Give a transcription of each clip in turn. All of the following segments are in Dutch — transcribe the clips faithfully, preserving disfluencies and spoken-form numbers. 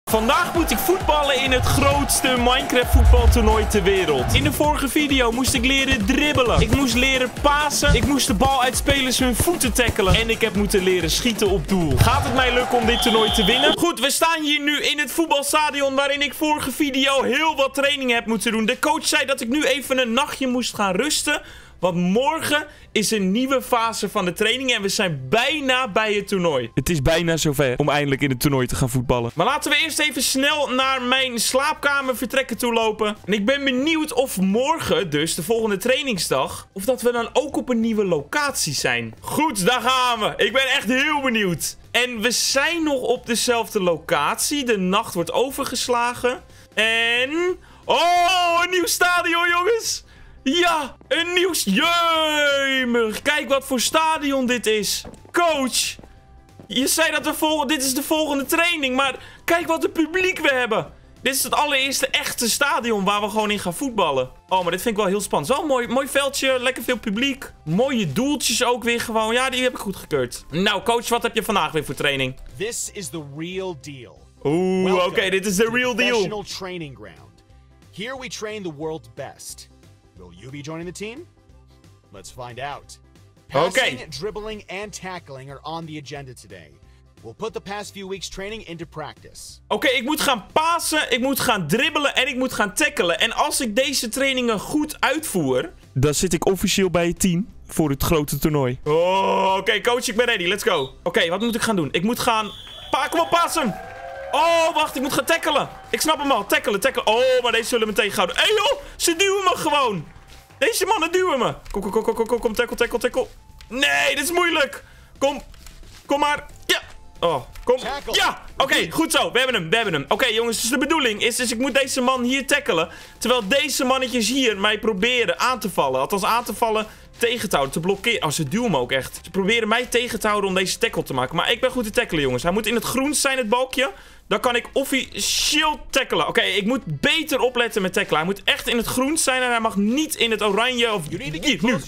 Vandaag moet ik voetballen in het grootste Minecraft voetbaltoernooi ter wereld. In de vorige video moest ik leren dribbelen. Ik moest leren pasen. Ik moest de bal uit spelers hun voeten tackelen. En ik heb moeten leren schieten op doel. Gaat het mij lukken om dit toernooi te winnen? Goed, we staan hier nu in het voetbalstadion waarin ik vorige video heel wat trainingen heb moeten doen. De coach zei dat ik nu even een nachtje moest gaan rusten. Want morgen is een nieuwe fase van de training en we zijn bijna bij het toernooi. Het is bijna zover om eindelijk in het toernooi te gaan voetballen. Maar laten we eerst even snel naar mijn slaapkamer vertrekken toe lopen. En ik ben benieuwd of morgen, dus de volgende trainingsdag, of dat we dan ook op een nieuwe locatie zijn. Goed, daar gaan we. Ik ben echt heel benieuwd. En we zijn nog op dezelfde locatie. De nacht wordt overgeslagen. En... oh, een nieuw stadion, jongens! Ja, een nieuw... Jeumig. Kijk wat voor stadion dit is. Coach. Je zei dat we volgen... dit is de volgende training. Maar kijk wat een publiek we hebben. Dit is het allereerste echte stadion waar we gewoon in gaan voetballen. Oh, maar dit vind ik wel heel spannend. Wel een mooi, mooi veldje. Lekker veel publiek. Mooie doeltjes ook weer gewoon. Ja, die heb ik goedgekeurd. Nou, coach, wat heb je vandaag weer voor training? This is the real deal. Oeh, oké. Okay, dit is de real deal. Professional training ground. Here we train the world's best. Will you be joining the team? Let's find out. Passing, okay. dribbling, and tackling are on the agenda today. We'll put the past few weeks training into practice. Oké, okay, ik moet gaan pasen, ik moet gaan dribbelen en ik moet gaan tackelen. En als ik deze trainingen goed uitvoer, dan zit ik officieel bij het team voor het grote toernooi. Oh, oké, okay, coach, ik ben ready. Let's go. Oké, okay, wat moet ik gaan doen? Ik moet gaan... Pa, kom op, pasen! Oh, wacht, ik moet gaan tackelen. Ik snap hem al. Tackelen, tackelen. Oh, maar deze zullen me tegenhouden. Hé, hey, joh, ze duwen me gewoon. Deze mannen duwen me. Kom, kom, kom, kom, kom, kom, tackle, tackle, tackle. Nee, dit is moeilijk. Kom, kom maar. Ja. Oh, kom. Ja, oké, okay, goed zo. We hebben hem, we hebben hem. Oké, okay, jongens, dus de bedoeling is dus ik moet deze man hier tackelen. Terwijl deze mannetjes hier mij proberen aan te vallen. Althans, aan te vallen, tegen te houden, te blokkeren. Oh, ze duwen me ook echt. Ze proberen mij tegen te houden om deze tackle te maken. Maar ik ben goed te tackelen, jongens. Hij moet in het groen zijn, het balkje. Dan kan ik officieel tackelen. Oké, okay, ik moet beter opletten met tackelen. Hij moet echt in het groen zijn en hij mag niet in het oranje of... hier, nu.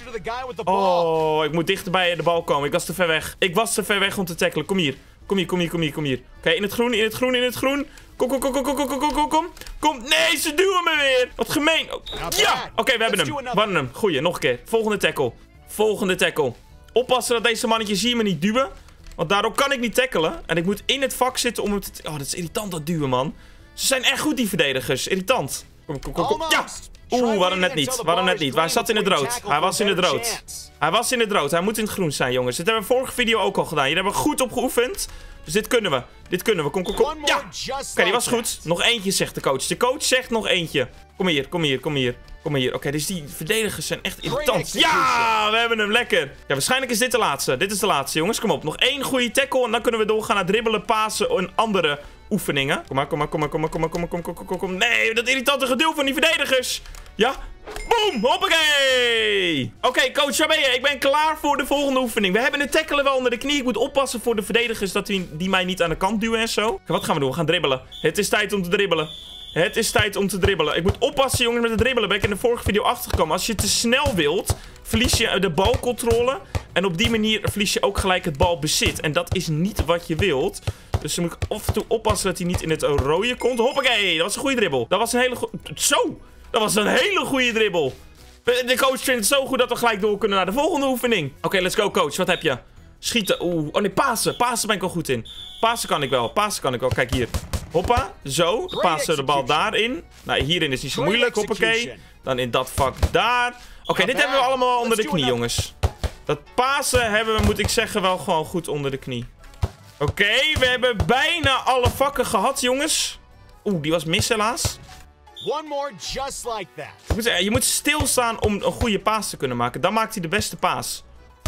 Oh, ik moet dichter bij de bal komen. Ik was te ver weg. Ik was te ver weg om te tackelen. Kom hier. Kom hier, kom hier, kom hier, kom hier. Oké, okay, in het groen, in het groen, in het groen. Kom, kom, kom, kom, kom, kom, kom, kom, kom. Kom. Nee, ze duwen me weer. Wat gemeen. Ja. Oké, okay, we hebben hem. We hebben hem. Goeie, nog een keer. Volgende tackle. Volgende tackle. Oppassen dat deze mannetjes hier me niet duwen. Want daardoor kan ik niet tackelen. En ik moet in het vak zitten om het te... oh, dat is irritant, dat duwen, man. Ze zijn echt goed, die verdedigers. Irritant. Kom, kom, kom, kom. Ja. Oeh, we hadden net niet. We hadden net niet. Hij zat in het rood. Hij was in het rood. Hij was in het rood. Hij moet in het groen zijn, jongens. Dit hebben we vorige video ook al gedaan. Hier hebben we goed op geoefend. Dus dit kunnen we. Dit kunnen we. Kom, kom, kom. Ja. Oké, okay, die was goed. Nog eentje, zegt de coach. De coach zegt nog eentje. Kom hier, kom hier, kom hier. Kom hier. Oké, okay, dus die verdedigers zijn echt irritant. Ja, we hebben hem. Lekker. Ja, waarschijnlijk is dit de laatste. Dit is de laatste, jongens. Kom op. Nog één goede tackle. En dan kunnen we doorgaan naar dribbelen, pasen en andere oefeningen. Kom maar, kom maar, kom maar, kom maar, kom maar, kom maar, kom, kom, kom, kom, kom. Nee, dat irritante geduld van die verdedigers. Ja. Boom. Hoppakee. Oké, okay, coach, waar ben je? Ik ben klaar voor de volgende oefening. We hebben het tackelen wel onder de knie. Ik moet oppassen voor de verdedigers dat die, die mij niet aan de kant duwen en zo. Okay, wat gaan we doen? We gaan dribbelen. Het is tijd om te dribbelen. Het is tijd om te dribbelen. Ik moet oppassen, jongens, met het dribbelen. Ben ik in de vorige video achtergekomen. Als je te snel wilt, verlies je de balcontrole. En op die manier verlies je ook gelijk het balbezit. En dat is niet wat je wilt. Dus dan moet ik af en toe oppassen dat hij niet in het rode komt. Hoppakee, dat was een goede dribbel. Dat was een hele goede... Zo, dat was een hele goede dribbel. De coach vindt het zo goed dat we gelijk door kunnen naar de volgende oefening. Oké, okay, let's go, coach. Wat heb je? Schieten. Oeh. Oh nee, pasen. Pasen ben ik al goed in. Pasen kan ik wel. Pasen kan ik wel. Kijk hier. Hoppa. Zo. Pasen de bal daarin. Nou, hierin is niet zo moeilijk. Hoppakee. Dan in dat vak daar. Oké, okay, dit hebben we allemaal onder de knie, jongens. Dat pasen hebben we, moet ik zeggen, wel gewoon goed onder de knie. Oké, okay, we hebben bijna alle vakken gehad, jongens. Oeh, die was mis helaas. One more just like that. Ik moet zeggen, je moet stilstaan om een goede paas te kunnen maken. Dan maakt hij de beste paas.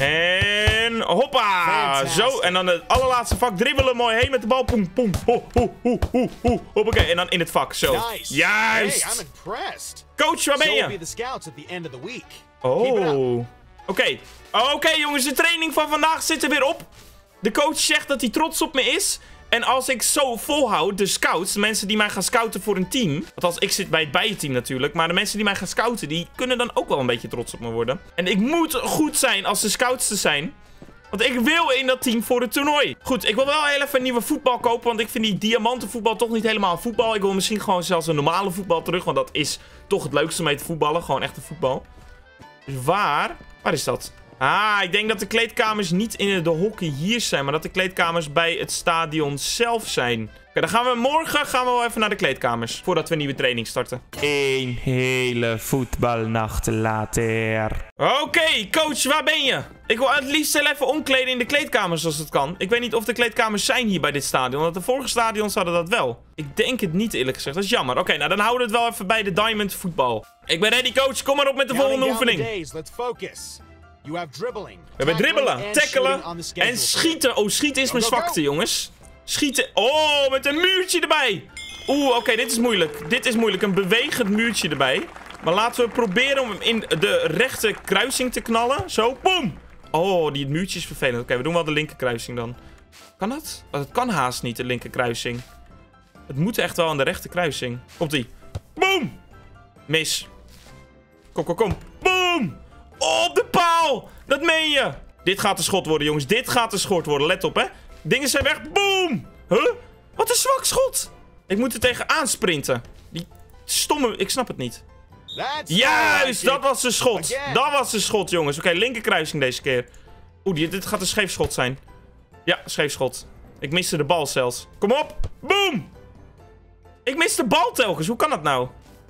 En hoppa. Fantastic. Zo, en dan het allerlaatste vak dribbelen mooi heen met de bal. Poem, poem, ho, ho, ho, ho, ho. Hoppakee, en dan in het vak, zo. Nice. Juist. Hey, I'm impressed. Coach, waar ben je? So be the scouts at the end of the week. Oh. Oké. Okay. Oké, okay, jongens, de training van vandaag zit er weer op. De coach zegt dat hij trots op me is. En als ik zo volhoud, de scouts, de mensen die mij gaan scouten voor een team. Althans, ik zit bij het bijenteam natuurlijk. Maar de mensen die mij gaan scouten, die kunnen dan ook wel een beetje trots op me worden. En ik moet goed zijn als de scouts te zijn. Want ik wil in dat team voor het toernooi. Goed, ik wil wel heel even een nieuwe voetbal kopen. Want ik vind die diamantenvoetbal toch niet helemaal voetbal. Ik wil misschien gewoon zelfs een normale voetbal terug. Want dat is toch het leukste mee te voetballen. Gewoon echte voetbal. Dus waar? Waar is dat? Ah, ik denk dat de kleedkamers niet in de hockey hier zijn. Maar dat de kleedkamers bij het stadion zelf zijn. Oké, dan gaan we morgen gaan we wel even naar de kleedkamers. Voordat we een nieuwe training starten. Eén hele voetbalnacht later. Oké, okay, coach, waar ben je? Ik wil het liefst heel even omkleden in de kleedkamers als het kan. Ik weet niet of de kleedkamers zijn hier bij dit stadion. Want de vorige stadions hadden dat wel. Ik denk het niet eerlijk gezegd. Dat is jammer. Oké, okay, nou dan houden we het wel even bij de Diamond voetbal. Ik ben ready, coach. Kom maar op met de volgende oefening. You have dribbling. We hebben dribbelen, tackelen en schieten. Oh, schieten is mijn zwakte, jongens. Schieten. Oh, met een muurtje erbij. Oeh, oké, okay, dit is moeilijk. Dit is moeilijk. Een bewegend muurtje erbij. Maar laten we proberen om hem in de rechte kruising te knallen. Zo, boom. Oh, die muurtje is vervelend. Oké, okay, we doen wel de linker kruising dan. Kan dat? Oh, dat kan haast niet, de linker kruising. Het moet echt wel aan de rechte kruising. Komt-ie. Boom. Mis. Kom, kom, kom. Boom. Oh, op de paal. Dat meen je. Dit gaat een schot worden, jongens. Dit gaat een schot worden. Let op, hè. Dingen zijn weg. Boom. Huh? Wat een zwak schot. Ik moet er tegenaan sprinten. Die stomme... Ik snap het niet. Juist, dat was de schot. Dat was de schot, jongens. Oké, okay, linkerkruising deze keer. Oeh, dit, dit gaat een scheef schot zijn. Ja, scheef schot. Ik miste de bal zelfs. Kom op. Boom. Ik mis de bal telkens. Hoe kan dat nou?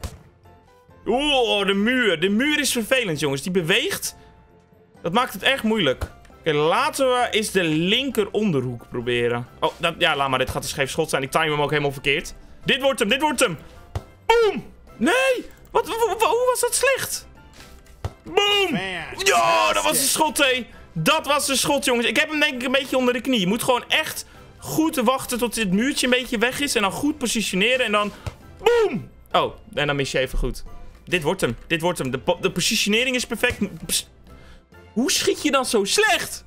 Oeh, de muur. De muur is vervelend, jongens. Die beweegt. Dat maakt het erg moeilijk. Oké, okay, laten we eens de linker onderhoek proberen. Oh, dat, ja, laat maar. Dit gaat een scheef schot zijn. Ik time hem ook helemaal verkeerd. Dit wordt hem, dit wordt hem. Boom. Nee. Wat, hoe was dat slecht? Boom. Ja, dat was een schot, hé. Dat was een schot, jongens. Ik heb hem denk ik een beetje onder de knie. Je moet gewoon echt goed wachten tot dit muurtje een beetje weg is. En dan goed positioneren en dan... Boom. Oh, en dan mis je even goed. Dit wordt hem. Dit wordt hem. De, de positionering is perfect. Psst. Hoe schiet je dan zo slecht?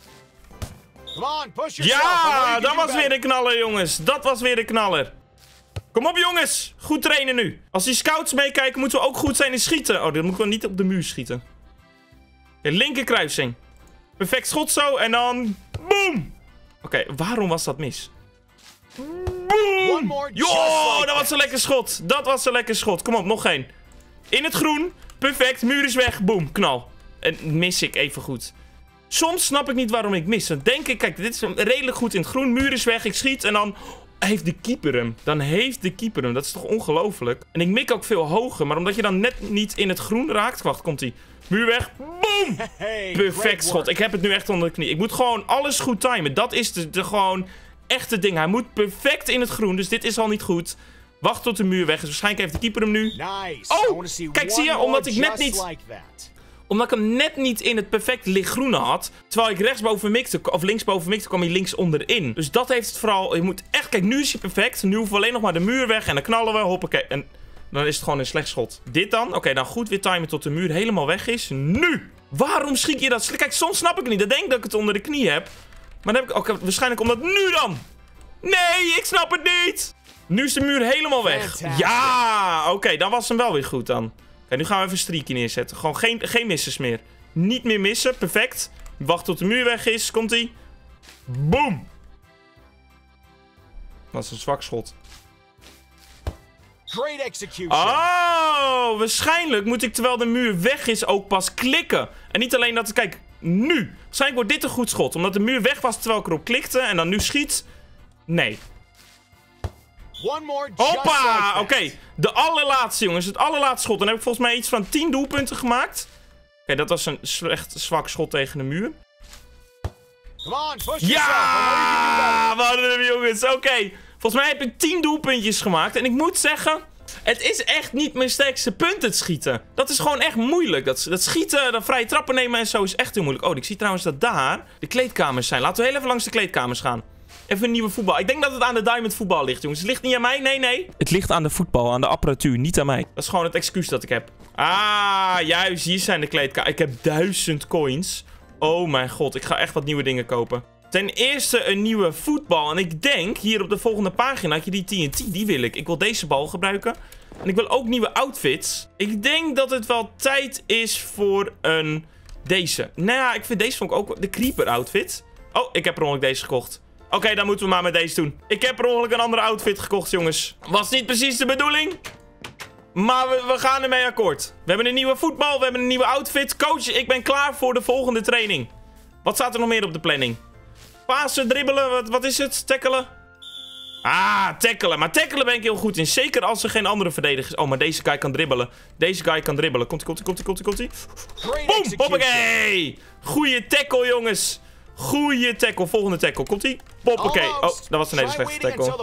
Ja, dat was weer een knaller, jongens. Dat was weer een knaller. Kom op, jongens. Goed trainen nu. Als die scouts meekijken, moeten we ook goed zijn in schieten. Oh, dit moet ik wel niet op de muur schieten. Okay, linker kruising. Perfect schot zo. En dan... Boom. Oké, okay, waarom was dat mis? Boom. Yo, dat was een lekker schot. Dat was een lekker schot. Kom op, nog één. In het groen. Perfect. Muur is weg. Boom. Knal. En mis ik even goed. Soms snap ik niet waarom ik mis. Dan denk ik, kijk, dit is redelijk goed in het groen. Muur is weg. Ik schiet en dan... Heeft de keeper hem. Dan heeft de keeper hem. Dat is toch ongelooflijk. En ik mik ook veel hoger. Maar omdat je dan net niet in het groen raakt... Wacht, komt hij. Muur weg. Boom. Perfect schot. Ik heb het nu echt onder de knie. Ik moet gewoon alles goed timen. Dat is de, de gewoon echte ding. Hij moet perfect in het groen. Dus dit is al niet goed. Wacht tot de muur weg is. Waarschijnlijk heeft de keeper hem nu. Oh, kijk, zie je? Omdat ik net niet... Omdat ik hem net niet in het perfect lichtgroene had. Terwijl ik rechtsboven mikte, of linksboven mikte, kwam hij links onderin. Dus dat heeft het vooral... Je moet echt... Kijk, nu is hij perfect. Nu hoeven we alleen nog maar de muur weg. En dan knallen we. Hoppakee. En dan is het gewoon een slecht schot. Dit dan? Oké, okay, dan goed weer timen tot de muur helemaal weg is. Nu! Waarom schiet je dat? Kijk, soms snap ik het niet. Dan denk ik dat ik het onder de knie heb. Maar dan heb ik... Oké, okay, waarschijnlijk omdat nu dan. Nee, ik snap het niet. Nu is de muur helemaal weg. Ja! Oké, okay, dan was hem wel weer goed dan. Okay, nu gaan we even een streakje neerzetten. Gewoon geen, geen missers meer. Niet meer missen. Perfect. Wacht tot de muur weg is. Komt-ie. Boom. Dat is een zwak schot. Great execution. Oh, waarschijnlijk moet ik terwijl de muur weg is ook pas klikken. En niet alleen dat ik... Kijk, nu. Waarschijnlijk wordt dit een goed schot. Omdat de muur weg was terwijl ik erop klikte. En dan nu schiet. Nee. Hoppa! Oké, okay. De allerlaatste, jongens. Het allerlaatste schot. Dan heb ik volgens mij iets van tien doelpunten gemaakt. Oké, okay, dat was een slecht zwak schot tegen de muur. Ja! We hadden hem, jongens. Oké. Okay. Volgens mij heb ik tien doelpuntjes gemaakt. En ik moet zeggen... Het is echt niet mijn sterkste punt, het schieten. Dat is gewoon echt moeilijk. Dat, dat schieten, dat vrije trappen nemen en zo is echt heel moeilijk. Oh, ik zie trouwens dat daar de kleedkamers zijn. Laten we heel even langs de kleedkamers gaan. Even een nieuwe voetbal. Ik denk dat het aan de Diamond voetbal ligt, jongens. Het ligt niet aan mij, nee, nee. Het ligt aan de voetbal, aan de apparatuur, niet aan mij. Dat is gewoon het excuus dat ik heb. Ah, juist. Hier zijn de kleedkamers. Ik heb duizend coins. Oh mijn god, ik ga echt wat nieuwe dingen kopen. Ten eerste een nieuwe voetbal. En ik denk, hier op de volgende pagina had je die T N T. Die wil ik. Ik wil deze bal gebruiken. En ik wil ook nieuwe outfits. Ik denk dat het wel tijd is voor een Deze. Nou ja, ik vind deze vond ik ook... De creeper outfit. Oh, ik heb per ongeluk deze gekocht. Oké, okay, dan moeten we maar met deze doen. Ik heb per ongeluk een andere outfit gekocht, jongens. Was niet precies de bedoeling. Maar we, we gaan ermee akkoord. We hebben een nieuwe voetbal, we hebben een nieuwe outfit. Coach, ik ben klaar voor de volgende training. Wat staat er nog meer op de planning? Pasen, dribbelen, wat, wat is het? Tackelen? Ah, tackelen. Maar tackelen ben ik heel goed in. Zeker als er geen andere verdedigers... Oh, maar deze guy kan dribbelen. Deze guy kan dribbelen. Komt-ie, komt-ie, komt-ie, komt-ie, komt-ie. Boom, hoppakee. Goeie tackle, jongens. Goeie tackle. Volgende tackle. Komt-ie. Hoppakee. Oh, dat was een hele slechte tackle.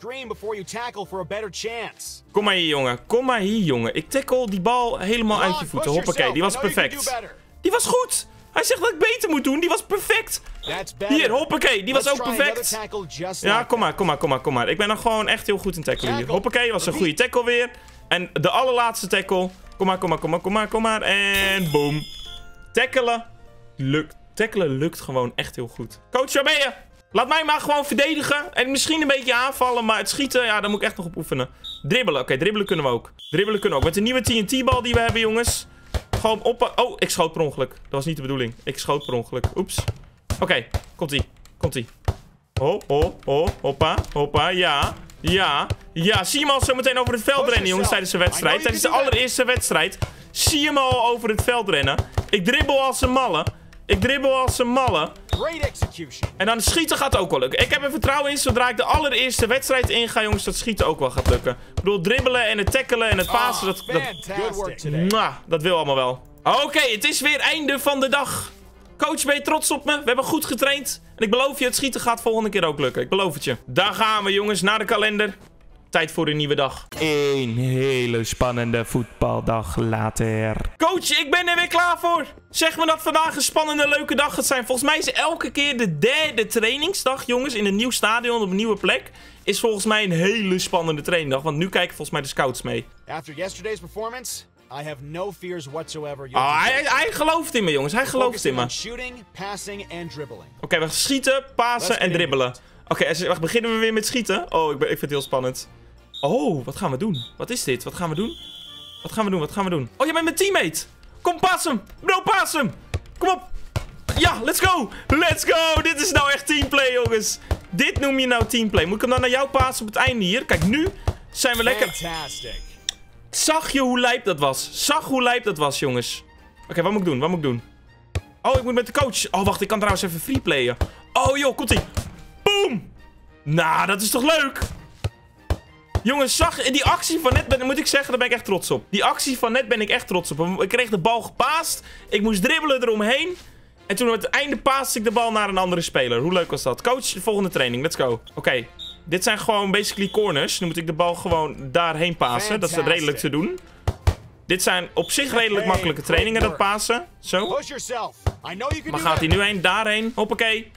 Kom maar hier, jongen. Kom maar hier, jongen. Ik tackle die bal helemaal uit je voeten. Hoppakee, die was perfect. Die was goed. Hij zegt dat ik beter moet doen. Die was perfect. Hier, hoppakee. Die was ook perfect. Ja, kom maar, kom maar, kom maar, kom maar. Ik ben nog gewoon echt heel goed in tackle hier. Hoppakee, was een goede tackle weer. En de allerlaatste tackle. Kom maar, kom maar, kom maar, kom maar, kom maar. En boom. Tackelen lukt. Tackelen lukt gewoon echt heel goed. Coach, waar ben je? Laat mij maar gewoon verdedigen. En misschien een beetje aanvallen. Maar het schieten, ja, daar moet ik echt nog op oefenen. Dribbelen. Oké, okay, dribbelen kunnen we ook. Dribbelen kunnen we ook. Met de nieuwe T N T-bal die we hebben, jongens. Gewoon op... Oh, ik schoot per ongeluk. Dat was niet de bedoeling. Ik schoot per ongeluk. Oeps. Oké, okay, komt-ie. Komt-ie. Ho, ho, ho. Hoppa, hoppa. Ja. Ja. Ja. Zie je hem al zo meteen over het veld rennen, jongens, tijdens de wedstrijd. Tijdens de allereerste wedstrijd. Zie je hem al over het veld rennen. Ik dribbel als een malle. Ik dribbel als een malle. En dan schieten gaat ook wel lukken. Ik heb er vertrouwen in, zodra ik de allereerste wedstrijd inga, jongens, dat schieten ook wel gaat lukken. Ik bedoel, dribbelen en het tackelen en het pasen, dat, dat, mwah, dat wil allemaal wel. Oké, okay, het is weer einde van de dag. Coach, ben je trots op me? We hebben goed getraind. En ik beloof je, het schieten gaat volgende keer ook lukken. Ik beloof het je. Daar gaan we, jongens, naar de kalender. Tijd voor een nieuwe dag. Een hele spannende voetbaldag later. Coach, ik ben er weer klaar voor. Zeg me dat vandaag een spannende, leuke dag gaat zijn. Volgens mij is elke keer de derde trainingsdag, jongens, in een nieuw stadion op een nieuwe plek. Is volgens mij een hele spannende trainingdag. Want nu kijken volgens mij de scouts mee. After yesterday's performance, I have no fears whatsoever. Oh, hij, hij gelooft in me, jongens. Hij gelooft in me. Oké, okay, we schieten, pasen en dribbelen. Oké, okay, beginnen we weer met schieten. Oh, ik, ben, ik vind het heel spannend. Oh, wat gaan we doen? Wat is dit? Wat gaan we doen? Wat gaan we doen? Wat gaan we doen? Oh, je bent mijn teammate. Kom, pas hem. Bro, pas hem. Kom op. Ja, let's go. Let's go. Dit is nou echt teamplay, jongens. Dit noem je nou teamplay. Moet ik hem dan naar jou passen op het einde hier? Kijk, nu zijn we lekker... Fantastic. Zag je hoe lijp dat was? Zag hoe lijp dat was, jongens. Oké, okay, wat moet ik doen? Wat moet ik doen? Oh, ik moet met de coach. Oh, wacht. Ik kan trouwens even freeplayen. Oh, joh. Komt-ie. Boom. Nou, dat is toch leuk? Jongens, zag die actie van net, ben, moet ik zeggen, daar ben ik echt trots op. Die actie van net ben ik echt trots op. Ik kreeg de bal gepaast. Ik moest dribbelen eromheen. En toen op het einde paaste ik de bal naar een andere speler. Hoe leuk was dat? Coach, de volgende training. Let's go. Oké. Okay. Dit zijn gewoon basically corners. Nu moet ik de bal gewoon daarheen pasen. Dat is redelijk te doen. Dit zijn op zich redelijk makkelijke trainingen, dat pasen. Zo. Maar gaat hij nu heen? Daarheen. Hoppakee.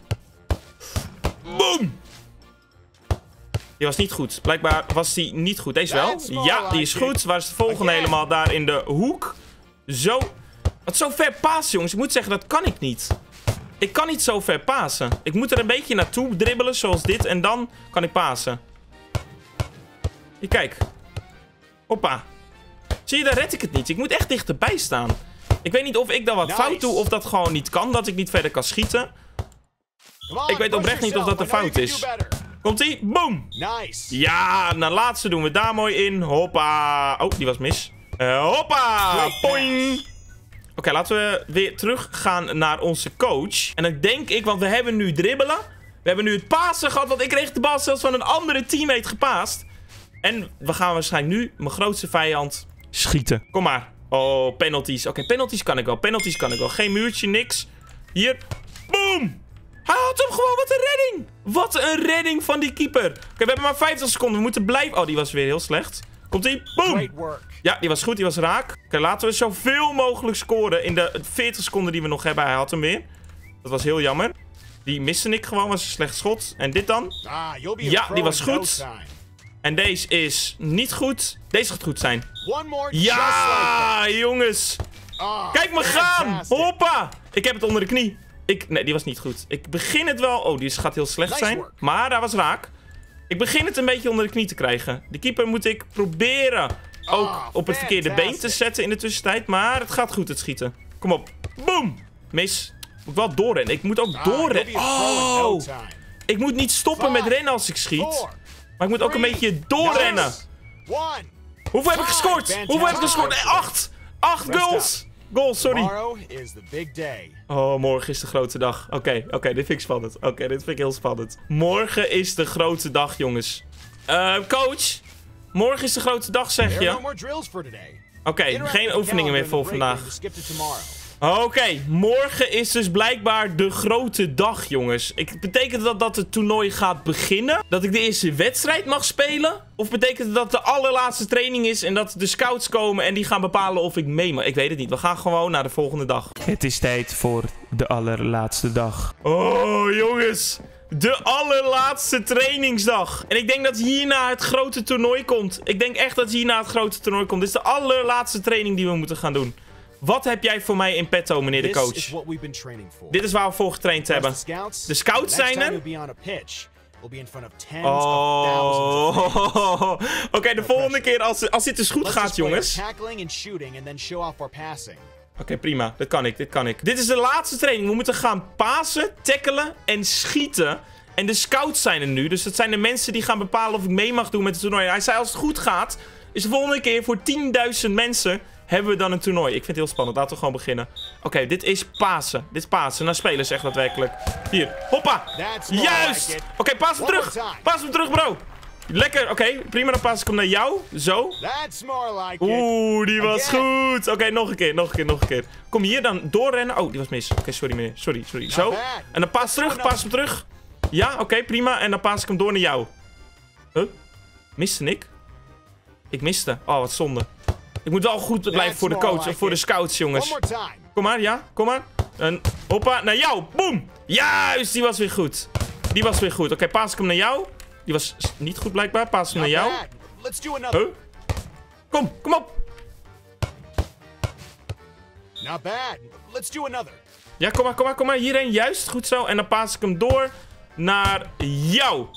Boom! Die was niet goed. Blijkbaar was die niet goed. Deze wel. Ja, die is goed. Waar is de volgende helemaal? Daar in de hoek. Zo. Wat zo ver pasen, jongens. Ik moet zeggen, dat kan ik niet. Ik kan niet zo ver pasen. Ik moet er een beetje naartoe dribbelen, zoals dit. En dan kan ik pasen. Hier, kijk. Hoppa. Zie je, daar red ik het niet. Ik moet echt dichterbij staan. Ik weet niet of ik dan wat fout doe, of dat gewoon niet kan. Dat ik niet verder kan schieten. Ik weet oprecht niet of dat een fout is. Komt-ie? Boom! Nice. Ja, naar laatste doen we daar mooi in. Hoppa. Oh, die was mis. Uh, hoppa! Poing! Oké, okay, laten we weer terug gaan naar onze coach. En dan denk ik, want we hebben nu dribbelen. We hebben nu het pasen gehad, want ik kreeg de bal zelfs van een andere teammate gepaast. En we gaan waarschijnlijk nu mijn grootste vijand schieten. Kom maar. Oh, penalties. Oké, okay, penalties kan ik wel. Penalties kan ik wel. Geen muurtje, niks. Hier. Boom! Hij had hem gewoon. Wat een redding. Wat een redding van die keeper. Oké, okay, we hebben maar vijftig seconden. We moeten blijven... Oh, die was weer heel slecht. Komt-ie. Boom. Ja, die was goed. Die was raak. Oké, okay, laten we zoveel mogelijk scoren in de veertig seconden die we nog hebben. Hij had hem weer. Dat was heel jammer. Die miste ik gewoon. Was een slecht schot. En dit dan? Ja, die was goed. En deze is niet goed. Deze gaat goed zijn. Ja, jongens. Kijk me gaan. Hoppa. Ik heb het onder de knie. Ik, nee, die was niet goed. Ik begin het wel... Oh, die gaat heel slecht zijn. Maar hij was raak. Ik begin het een beetje onder de knie te krijgen. De keeper moet ik proberen ook op het verkeerde been te zetten in de tussentijd. Maar het gaat goed, het schieten. Kom op. Boom. Mis. Moet wel doorrennen. Ik moet ook doorrennen. Oh. Ik moet niet stoppen met rennen als ik schiet. Maar ik moet ook een beetje doorrennen. Hoeveel heb ik gescoord? Hoeveel heb ik gescoord? Acht. Acht goals. Goals, sorry. Oh, morgen is de grote dag. Oké, okay, oké, okay, dit vind ik spannend. Oké, okay, dit vind ik heel spannend. Morgen is de grote dag, jongens. Uh, coach. Morgen is de grote dag, zeg je. Oké, okay, geen oefeningen meer voor vandaag. Oké, okay, morgen is dus blijkbaar de grote dag, jongens. Ik, betekent dat dat het toernooi gaat beginnen? Dat ik de eerste wedstrijd mag spelen? Of betekent het dat de allerlaatste training is en dat de scouts komen en die gaan bepalen of ik mee mag? Ik weet het niet. We gaan gewoon naar de volgende dag. Het is tijd voor de allerlaatste dag. Oh, jongens. De allerlaatste trainingsdag. En ik denk dat hierna het grote toernooi komt. Ik denk echt dat hierna het grote toernooi komt. Dit is de allerlaatste training die we moeten gaan doen. Wat heb jij voor mij in petto, meneer de coach? Dit is waar we voor getraind hebben. De scouts zijn er. Oh. Oké, okay, de volgende keer als, als dit dus goed gaat, jongens. Oké, okay, prima. Dit kan ik, dit kan ik. Dit is de laatste training. We moeten gaan pasen, tackelen en schieten. En de scouts zijn er nu. Dus dat zijn de mensen die gaan bepalen of ik mee mag doen met het toernooi. Hij zei als het goed gaat, is de volgende keer voor tienduizend mensen hebben we dan een toernooi. Ik vind het heel spannend. Laten we gewoon beginnen. Oké, okay, dit is Pasen. Dit is Pasen. Nou spelen ze echt daadwerkelijk. Hier. Hoppa. Juist. Oké, okay, paas hem terug. Paas hem terug, bro. Lekker. Oké, okay, prima. Dan paas ik hem naar jou. Zo. Oeh, die was goed. Oké, okay, nog een keer. Nog een keer. Nog een keer. Kom hier dan doorrennen. Oh, die was mis. Oké, okay, sorry meneer. Sorry, sorry. Zo. En dan paas terug. Paas hem terug. Ja, oké, okay, prima. En dan paas ik hem door naar jou. Huh? Miste ik? Ik miste. Oh, wat zonde. Ik moet wel goed blijven voor de coach of voor de scouts, jongens. Kom maar, ja, kom maar. En hoppa, naar jou. Boom. Juist, die was weer goed. Die was weer goed. Oké, okay, paas ik hem naar jou. Die was niet goed blijkbaar. Paas hem naar jou. Huh? Kom, kom op. Ja, kom maar, kom maar, kom maar. Hierheen, juist. Goed zo. En dan paas ik hem door naar jou.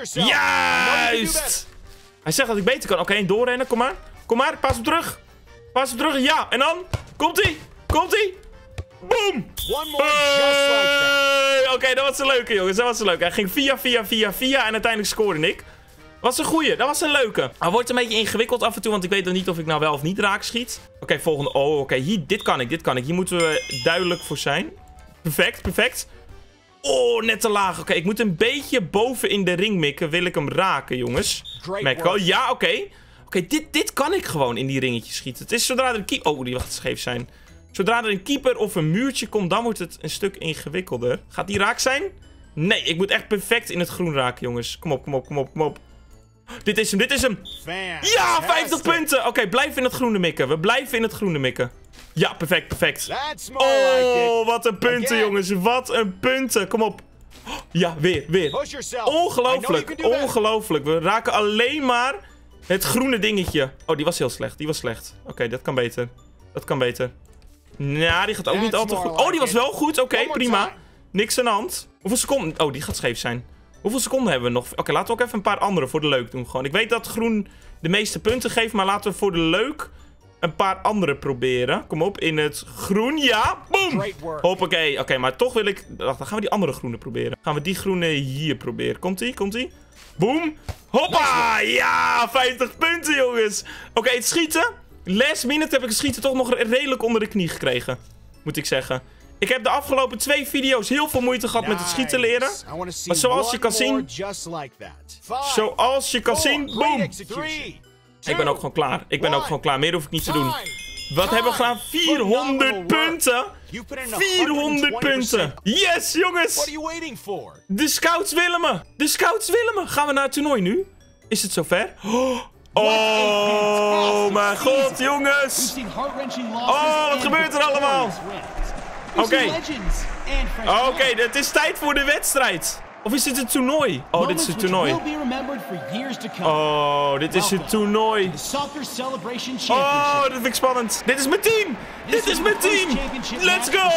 Juist. Hij zegt dat ik beter kan. Oké, okay, doorrennen, kom maar. Kom maar, paas hem terug. Paas hem terug, ja. En dan? Komt-ie. Komt-ie. Boom. Hey. Oké, okay, dat was een leuke, jongens. Dat was een leuke. Hij ging via, via, via, via. En uiteindelijk scoorde ik. Was een goeie. Dat was een leuke. Hij wordt een beetje ingewikkeld af en toe. Want ik weet nog niet of ik nou wel of niet raak schiet. Oké, okay, volgende. Oh, oké. Okay. Hier, dit kan ik. Dit kan ik. Hier moeten we duidelijk voor zijn. Perfect, perfect. Oh, net te laag. Oké, okay, ik moet een beetje boven in de ring mikken. Wil ik hem raken, jongens. Merk wel. Ja, oké. Okay. Oké, okay, dit, dit kan ik gewoon in die ringetjes schieten. Het is zodra er een keeper... Oh, die wacht scheef zijn. Zodra er een keeper of een muurtje komt, dan wordt het een stuk ingewikkelder. Gaat die raak zijn? Nee, ik moet echt perfect in het groen raken, jongens. Kom op, kom op, kom op, kom op. Dit is hem, dit is hem. Ja, vijftig punten. Oké, okay, blijf in het groene mikken. We blijven in het groene mikken. Ja, perfect, perfect. Oh, wat een punten, jongens. Wat een punten. Kom op. Ja, weer, weer. Ongelooflijk, ongelooflijk. We raken alleen maar het groene dingetje. Oh, die was heel slecht. Die was slecht. Oké, okay, dat kan beter. Dat kan beter. Nou, die gaat ook niet al te goed. Oh, die was wel goed. Oké, okay, prima. Niks aan de hand. Hoeveel seconden? Oh, die gaat scheef zijn. Hoeveel seconden hebben we nog? Oké, okay, laten we ook even een paar andere voor de leuk doen. Gewoon. Ik weet dat groen de meeste punten geeft, maar laten we voor de leuk een paar andere proberen. Kom op, in het groen. Ja, boom. Hoppakee. Oké, okay, maar toch wil ik... Wacht, dan gaan we die andere groene proberen. Gaan we die groene hier proberen. Komt-ie? Komt-ie? Boom. Hoppa! Ja, vijftig punten, jongens. Oké, okay, het schieten. Last minute heb ik het schieten toch nog redelijk onder de knie gekregen. Moet ik zeggen. Ik heb de afgelopen twee video's heel veel moeite gehad met het schieten leren. Maar zoals je kan zien... Zoals je kan zien... Boom! Ik ben ook gewoon klaar. Ik ben ook gewoon klaar. Meer hoef ik niet te doen. Wat hebben we gedaan? vierhonderd punten! vierhonderd punten! Yes, jongens! De scouts willen me! De scouts willen me! Gaan we naar het toernooi nu? Is het zover? Oh! Oh mijn god, jongens! Oh, wat gebeurt er allemaal? Oké. Okay. Oké, okay, het is tijd voor de wedstrijd. Of is dit het toernooi? Oh, dit is het toernooi. Oh, dit is het toernooi. Oh, dat vind ik spannend. Dit is mijn team! Dit is mijn team! Let's go!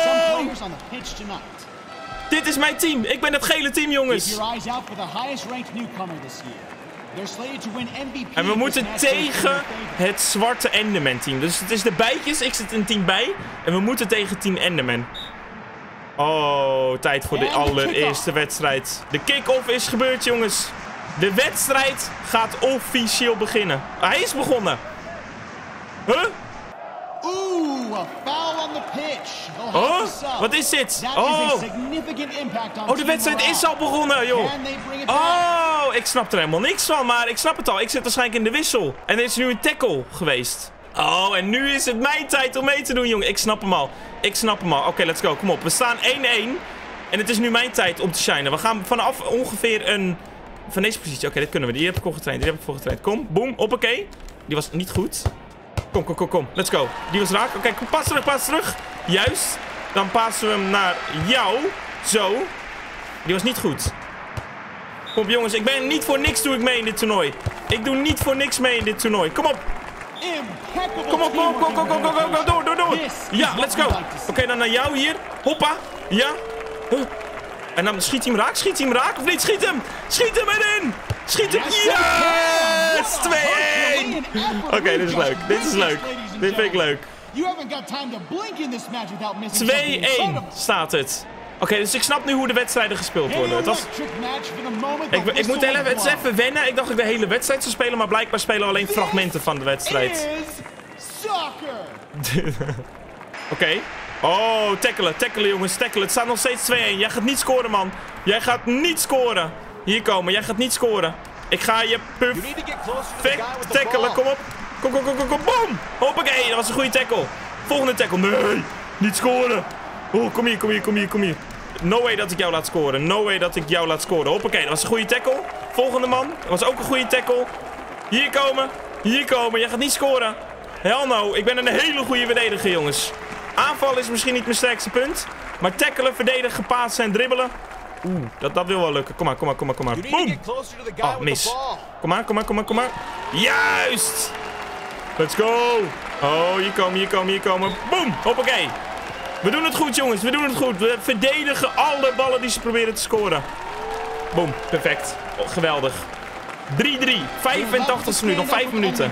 Dit is mijn team. Ik ben het gele team, jongens. En we moeten tegen het zwarte Enderman team. Dus het is de bijtjes. Ik zit in team bij. En we moeten tegen team Enderman. Oh, tijd voor de allereerste wedstrijd. De kick-off is gebeurd, jongens. De wedstrijd gaat officieel beginnen. Hij is begonnen. Huh? Oeh, a foul on the pitch. Oh, wat is dit? Oh. Oh, de wedstrijd is al begonnen, joh. Oh, ik snap er helemaal niks van, maar ik snap het al. Ik zit waarschijnlijk in de wissel. En er is nu een tackle geweest. Oh, en nu is het mijn tijd om mee te doen, jongen. Ik snap hem al. Ik snap hem al. Oké, okay, let's go. Kom op. We staan één-één. En het is nu mijn tijd om te shinen. We gaan vanaf ongeveer een... Van deze positie. Oké, okay, dit kunnen we. Die heb ik voor getraind. Die heb ik voor getraind. Kom, boom. Hoppakee. Die was niet goed. Kom, kom, kom, kom. Let's go. Die was raak. Oké, okay, pas terug, pas terug. Juist. Dan passen we hem naar jou. Zo. Die was niet goed. Kom op, jongens. Ik ben niet voor niks doe ik mee in dit toernooi. Ik doe niet voor niks mee in dit toernooi. Kom op. Kom op, kom op, kom, kom, kom, kom, kom, door, door, door. Ja, let's go. Oké, okay, dan naar jou hier. Hoppa. Ja. Huh. En dan schiet hij hem raak. Schiet hij hem raak of niet? Schiet hem. Schiet hem erin. Schiet hem. Yes! twee-één. Oké, okay, dit is leuk. Dit is leuk. Dit vind ik leuk. twee-één staat het. Oké, okay, dus ik snap nu hoe de wedstrijden gespeeld worden. Het was... ik, ik moet heel even, het is even wennen. Ik dacht dat ik de hele wedstrijd zou spelen, maar blijkbaar spelen we alleen fragmenten van de wedstrijd. Oké. Okay. Oh, tackelen, tackelen jongens, tackelen. Het staat nog steeds twee-één. Jij gaat niet scoren, man. Jij gaat niet scoren. Hier komen, jij gaat niet scoren. Ik ga je perfect tackelen, kom op. Kom, kom, kom, kom, kom, boom. Hoppakee, dat was een goede tackle. Volgende tackle, nee, niet scoren. Oh, kom hier, kom hier, kom hier, kom hier. No way dat ik jou laat scoren. No way dat ik jou laat scoren. Hoppakee, dat was een goede tackle. Volgende man, dat was ook een goede tackle. Hier komen, hier komen. Jij gaat niet scoren. Hell no, ik ben een hele goede verdediger, jongens. Aanval is misschien niet mijn sterkste punt. Maar tackelen, verdedigen, pasen en dribbelen. Oeh, dat, dat wil wel lukken. Kom maar, kom maar, kom maar, kom maar. Boom! Oh, mis. Kom maar, kom maar, kom maar, kom maar. Juist! Let's go! Oh, hier komen, hier komen, hier komen. Boom! Hoppakee. We doen het goed, jongens. We doen het goed. We verdedigen alle ballen die ze proberen te scoren. Boom. Perfect. Oh, geweldig. drie-drie. vijfentachtigste minuut. Nog vijf minuten.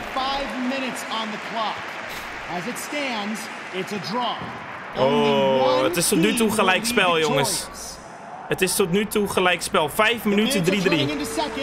Oh, het is tot nu toe gelijk spel, jongens. Het is tot nu toe gelijk spel. Vijf minuten, drie-drie.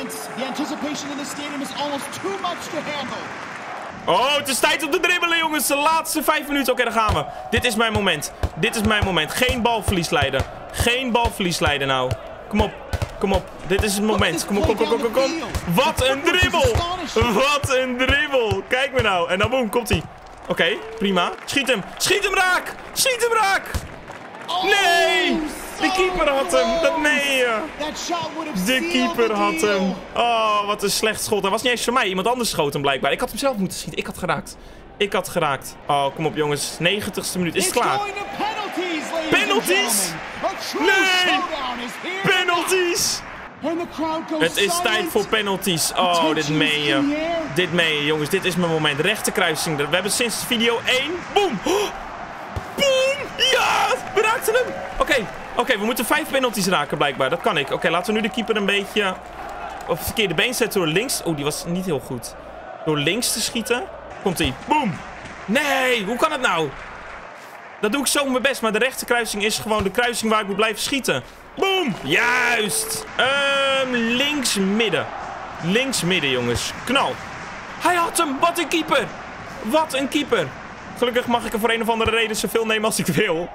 Oh, het is tijd om te dribbelen, jongens. De laatste vijf minuten. Oké, okay, daar gaan we. Dit is mijn moment. Dit is mijn moment. Geen balverlies leiden. Geen balverlies leiden nou. Kom op. Kom op. Dit is het moment. Kom op, kom, kom, kom, kom, kom. Wat een dribbel. Wat een dribbel. Kijk me nou. En dan boem, komt hij. Oké, okay, prima. Schiet hem. Schiet hem raak. Schiet hem raak. Nee. De keeper had hem. Dat meen je. De keeper had hem. Oh, wat een slecht schot. Dat was niet eens voor mij. Iemand anders schoot hem blijkbaar. Ik had hem zelf moeten schieten. Ik had geraakt. Ik had geraakt. Oh, kom op jongens. negentigste minuut. Is het klaar? Penalties? Nee. Penalties. Het is tijd voor penalties. Oh, dit meen je. Dit meen je, jongens. Dit is mijn moment. Rechterkruising. We hebben sinds video één. Boom. Boom. Ja, we raakten hem. Oké, okay. Oké, okay, we moeten vijf penalties raken blijkbaar. Dat kan ik. Oké, okay, laten we nu de keeper een beetje op het verkeerde been zetten door links. Oeh, die was niet heel goed. Door links te schieten. Komt-ie. Boom. Nee, hoe kan het nou? Dat doe ik zo mijn best, maar de rechterkruising is gewoon de kruising waar ik moet blijven schieten. Boom. Juist. Um, links midden. Links midden, jongens. Knal. Hij had hem. Wat een keeper. Wat een keeper. Gelukkig mag ik er voor een of andere reden zoveel nemen als ik wil.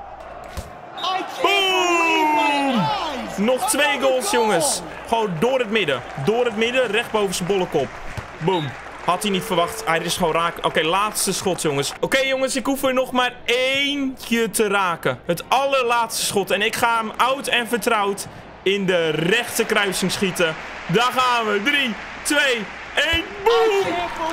Boom. Nog twee goals, jongens. Gewoon door het midden. Door het midden, recht boven zijn bolle kop. Boom. Had hij niet verwacht. Hij is gewoon raak. Oké, okay, laatste schot, jongens. Oké, okay, jongens. Ik hoef er nog maar eentje te raken. Het allerlaatste schot. En ik ga hem oud en vertrouwd in de rechte kruising schieten. Daar gaan we. drie, twee, één. Boom!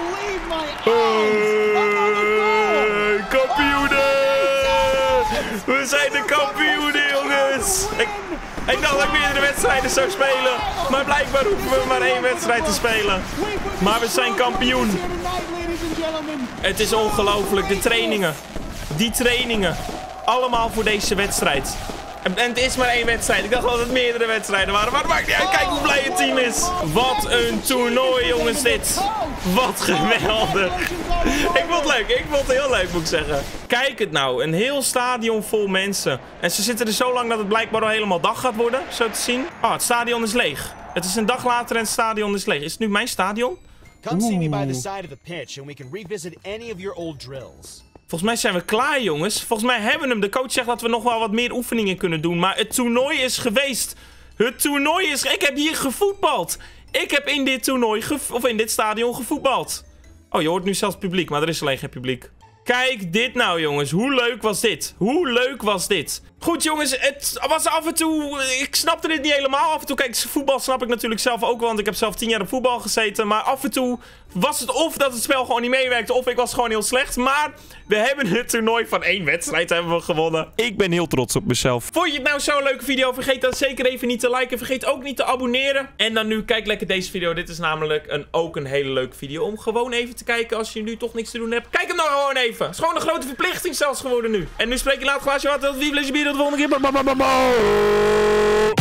Hey, kampioenen! We zijn de kampioenen, jongens! Ik, ik dacht dat ik meerdere wedstrijden zou spelen. Maar blijkbaar hoeven we maar één wedstrijd te spelen. Maar we zijn kampioen. Het is ongelooflijk. De trainingen. Die trainingen. Allemaal voor deze wedstrijd. En, en het is maar één wedstrijd. Ik dacht wel dat het meerdere wedstrijden waren. Maar het maakt niet uit. Kijk hoe blij het team is. Wat een toernooi, jongens, dit. Wat geweldig. Ik vond het leuk. Ik vond het heel leuk, moet ik zeggen. Kijk het nou. Een heel stadion vol mensen. En ze zitten er zo lang dat het blijkbaar al helemaal dag gaat worden. Zo te zien. Oh, het stadion is leeg. Het is een dag later en het stadion is leeg. Is het nu mijn stadion? Come see me by the side of the pitch and we can revisit any of your old drills. Volgens mij zijn we klaar, jongens. Volgens mij hebben we hem. De coach zegt dat we nog wel wat meer oefeningen kunnen doen. Maar het toernooi is geweest. Het toernooi is... Ik heb hier gevoetbald. Ik heb in dit toernooi... Of in dit stadion gevoetbald. Oh, je hoort nu zelfs publiek. Maar er is alleen geen publiek. Kijk dit nou, jongens. Hoe leuk was dit? Hoe leuk was dit? Goed, jongens. Het was af en toe... Ik snapte dit niet helemaal. Af en toe, kijk, voetbal snap ik natuurlijk zelf ook wel. Want ik heb zelf tien jaar op voetbal gezeten. Maar af en toe was het of dat het spel gewoon niet meewerkte. Of ik was gewoon heel slecht. Maar we hebben het toernooi van één wedstrijd hebben we gewonnen. Ik ben heel trots op mezelf. Vond je het nou zo'n leuke video? Vergeet dan zeker even niet te liken. Vergeet ook niet te abonneren. En dan nu, kijk lekker deze video. Dit is namelijk een, ook een hele leuke video. Om gewoon even te kijken als je nu toch niks te doen hebt. Kijk hem nou gewoon even. Het is gewoon een grote verplichting zelfs geworden nu. En nu spreek je laat glaasje water. Vive les bier. Tot de volgende keer.